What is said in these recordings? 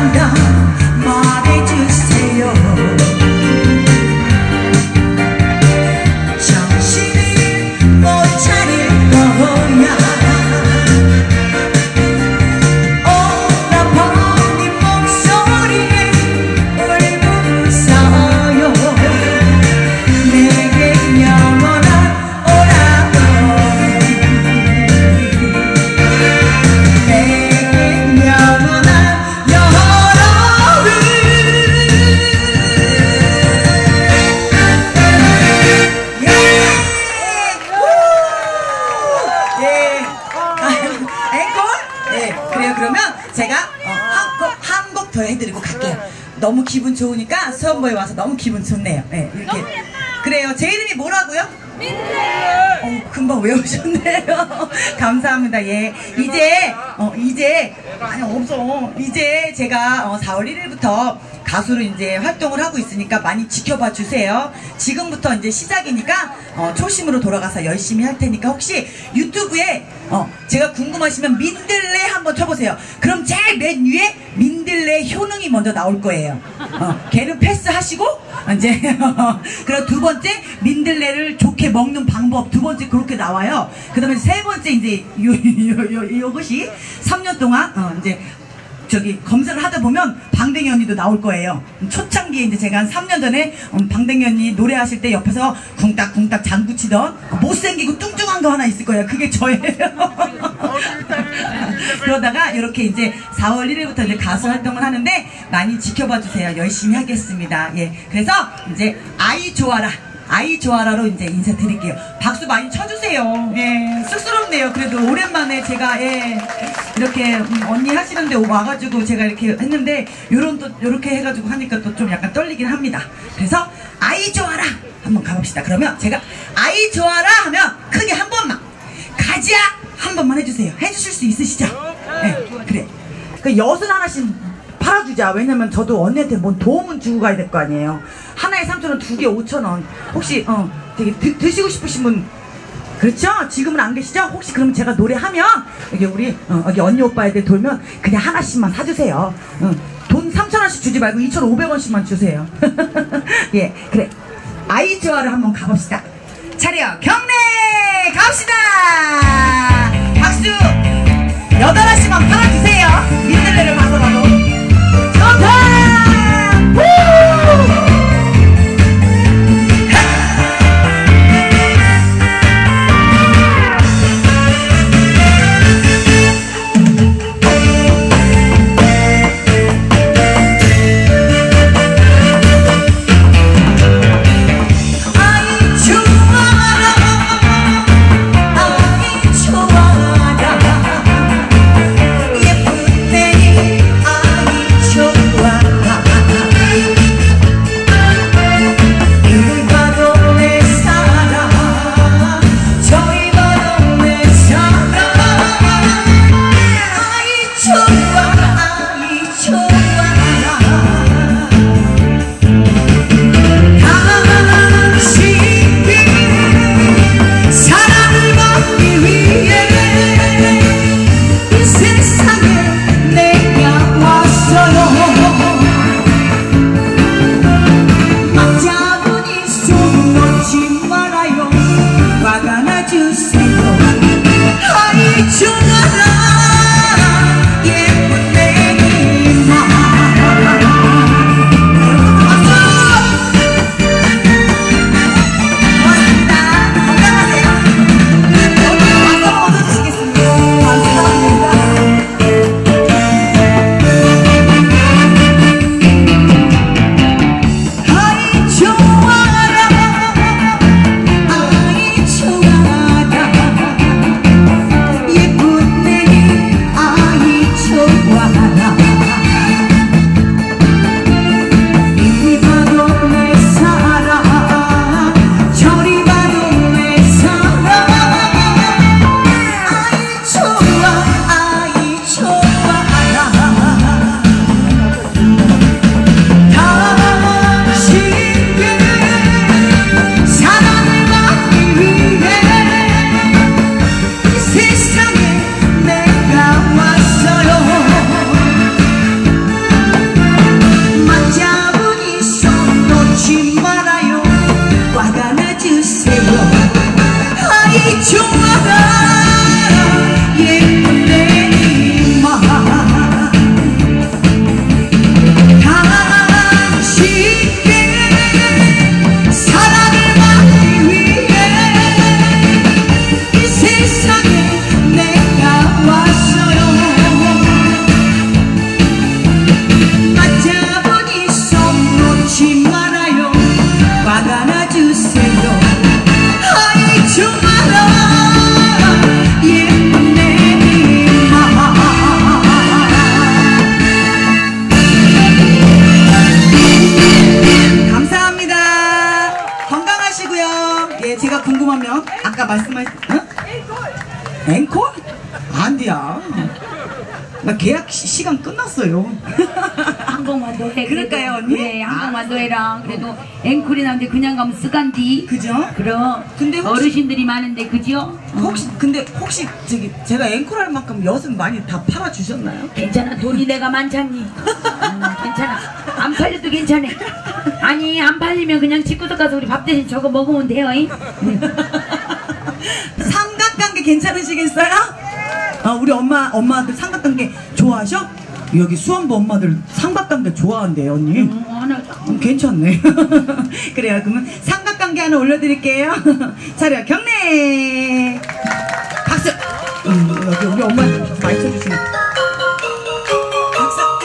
너무 기분 좋으니까 수원보에 와서 너무 기분 좋네요. 네, 이렇게. 그래요. 제 이름이 뭐라고요? 민들. 금방 외우셨네요. 감사합니다. 예. 이제 아니 없어. 이제 제가 4월 1일부터 가수로 이제 활동을 하고 있으니까 많이 지켜봐 주세요. 지금부터 이제 시작이니까 초심으로 돌아가서 열심히 할 테니까 혹시 유튜브에 제가 궁금하시면 민들레 한번 쳐보세요. 그럼 제일 맨 위에 민들레 효능이 먼저 나올 거예요. 걔는 패스하시고 이제 그리고 두 번째 민들레를 좋게 먹는 방법 두 번째 그렇게 나와요. 그 다음에 세 번째 이제 요것이 3년 동안 이제 저기 검색을 하다 보면 방댕이 언니도 나올 거예요. 초창기에 이제 제가 한 3년 전에 방댕이 언니 노래하실 때 옆에서 쿵딱쿵딱 장구 치던 못생기고 뚱뚱한 거 하나 있을 거예요. 그게 저예요. 그러다가 이렇게 이제 4월 1일부터 이제 가수 활동을 하는데 많이 지켜봐 주세요. 열심히 하겠습니다. 예. 그래서 이제 아이 좋아라. 아이 좋아라로 이제 인사드릴게요. 박수 많이 쳐주세요. 예, 쑥스럽네요. 그래도 오랜만에 제가 이렇게 언니 하시는데 와가지고 제가 이렇게 했는데 요렇게 해가지고 하니까 또 좀 약간 떨리긴 합니다. 그래서 아이 좋아라 한번 가봅시다. 그러면 제가 아이 좋아라 하면 크게 한 번만 가자 한 번만 해주세요. 해주실 수 있으시죠? 네, 그래. 그 엿은 하나씩 팔아주자. 왜냐면 저도 언니한테 뭔 도움은 주고 가야 될 거 아니에요. 하나에 3,000원, 두 개 5,000원. 혹시 되게 드시고 싶으신 분 그렇죠? 지금은 안 계시죠? 혹시 그럼 제가 노래하면 여기 우리 여기 언니 오빠 애들 돌면 그냥 하나씩만 사주세요. 돈 3,000원씩 주지 말고 2,500원씩만 주세요. 예, 그래. 아이 좋아를 한번 가봅시다. 차려 경례 갑시다. 박수 8알씩만 팔아주세요. 민들레를 가서라도. 좋다. 앵콜? 안 돼야. 나 계약 시간 끝났어요. 한 곡만 더 해. 그럴까요, 언니? 그래, 한 곡만 더 해라. 그래도 앵콜이 나는데 그냥 가면 쓰간디. 그죠? 그럼. 근데 혹시, 어르신들이 많은데, 그죠? 혹시 저기 제가 앵콜 할 만큼 엿은 많이 다 팔아주셨나요? 괜찮아. 돈이 내가 많잖니. 괜찮아. 안 팔려도 괜찮아. 아니, 안 팔리면 그냥 집구석 가서 우리 밥 대신 저거 먹으면 돼요. 삼각관계 괜찮으시겠어요? 우리 엄마들 삼각관계 좋아하셔? 여기 수원부 엄마들 삼각관계 좋아한대요, 언니. 괜찮네. 그래요. 그러면 삼각관계 하나 올려드릴게요. 차려 경례. 박수. 여기 우리 엄마 많이 쳐주시네. 박수.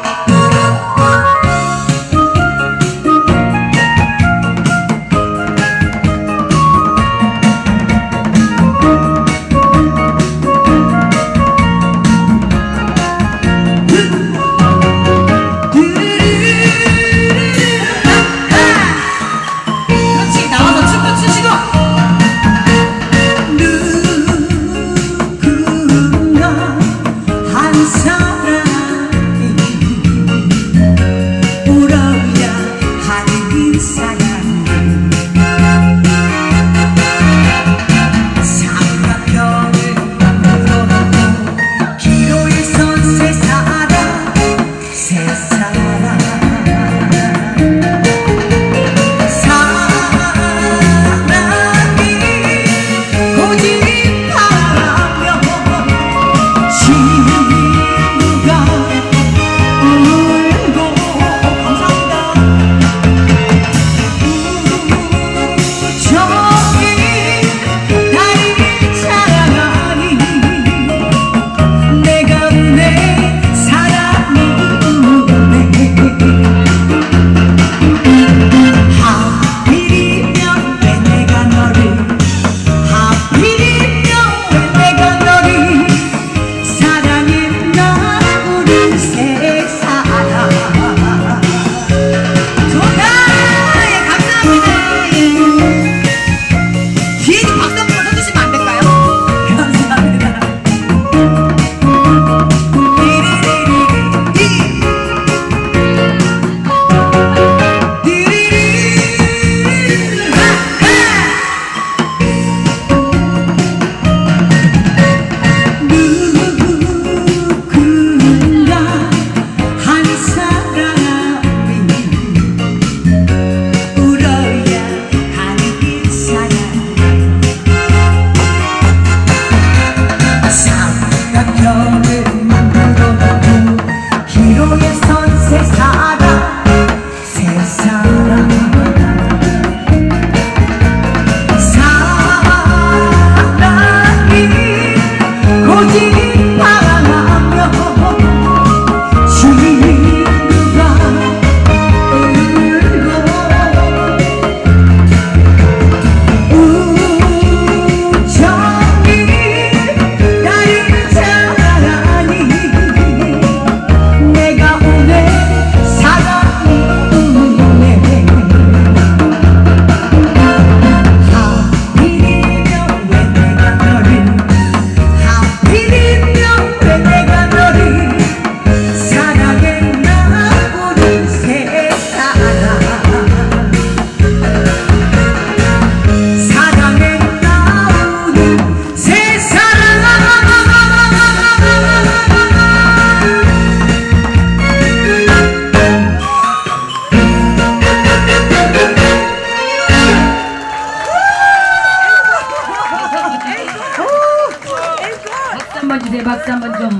박수 한번 좀.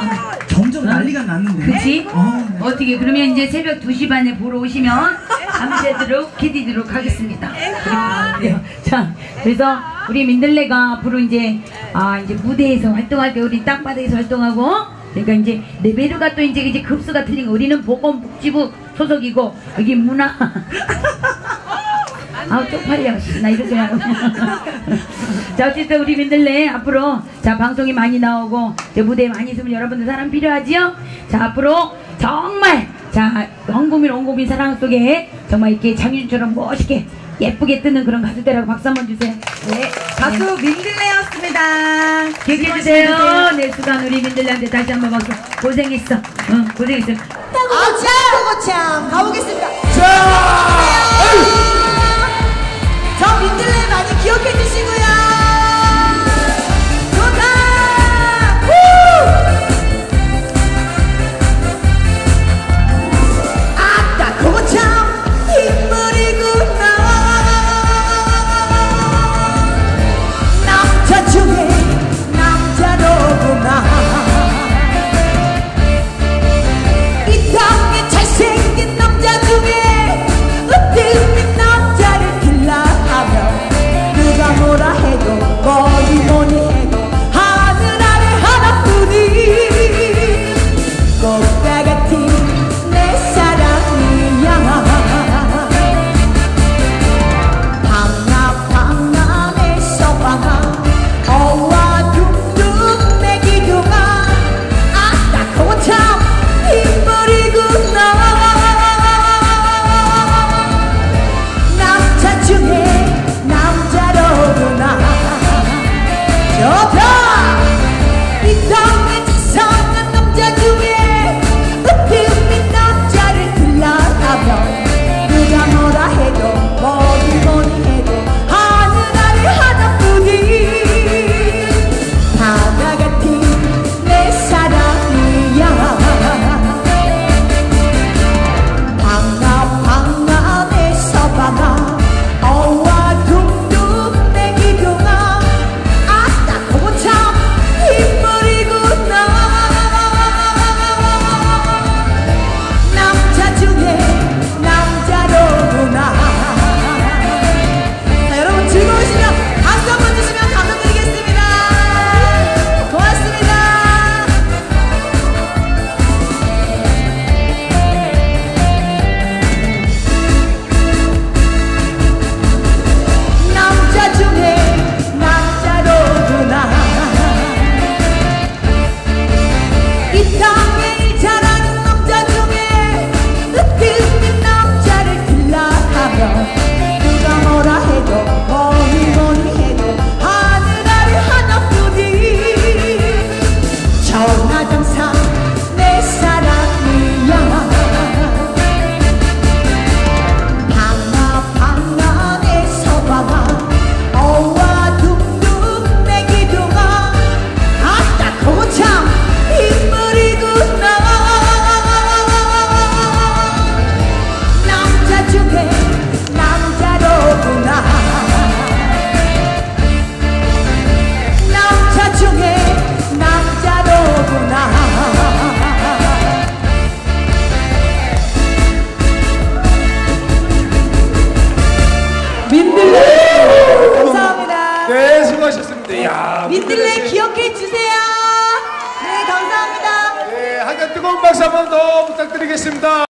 점점 난리가 났는데. 그치? 어떻게 그러면 이제 새벽 2시 반에 보러 오시면 밤새도록 기대도록 하겠습니다. 네. 자, 그래서 우리 민들레가 앞으로 이제 이제 무대에서 활동할 때 우리 땅바닥에서 활동하고, 그러니까 이제 레베ル가 또 이제 급수가 틀린 거. 우리는 보건복지부 소속이고 여기 문화. 아우 쪽팔려. 나 이렇게 하고. 자, 어쨌든 우리 민들레 앞으로 자 방송이 많이 나오고 이제 무대에 많이 있으면 여러분들 사랑 필요하지요? 자, 앞으로 정말 자 원국민 온국민 사랑 속에 정말 이렇게 장윤주처럼 멋있게 예쁘게 뜨는 그런 가수들하고 박수 한번 주세요. 네, 가수 민들레였습니다. 기억해 주세요. 네, 수간 우리 민들레한테 다시 한번 박수. 고생했어. 고생했어. 고참 가보겠습니다. 자! 저 민들레 많이 기억해 주시고요. 좋다! 아따 그거 참 인물이구나. 남자 중에 남자로구나. 이 땅에 잘생긴 남자 중에 으뜸인 남자를 길러하면 누가 뭐라 해도 뭐니 해도 하늘 아래 하나뿐인 꽃과 같은 내 사랑이야. 방아방아에서 방아 어와 둥둥 내 기둥아. 아따 그거 참 인물이구나. 남자 중에 남자로구나. 좋다. 이 땅에 이상한 남자 중에 으뜸인 남자를 길러하면 누가 뭐라 해도 뭐니 해도 하늘 아래 하나뿐인 바다 같은 내 사랑이야. 방아방아에서 방아 어와 둥둥 내 기둥아. 아따 그거 참 인물이구나. 남자 중에 남자로구나. 자, 여러분 즐거우시면 박수 한번 주시면 감사드리겠습니다. 고맙습니다. 남자 중에 남자로구나. 이 땅에 일 잘하는 남자 중에 으뜸인 남자를 길러하면 누가 뭐라 해도 뭐니 해도 하늘 아래 하나뿐인 천하장사 내 사랑이야. 방아방아에서 방아 어와 둥둥 내 기둥아. 아따 그거 참 인물이구나. 남자 중에 남자로구나. 남자 중에 남자로구나. 민들레 감사합니다. 네, 수고하셨습니다. 이야, 민들레 기억해 주세요. 네, 감사합니다. 네, 한번 뜨거운 박수 한 번 더 부탁드리겠습니다.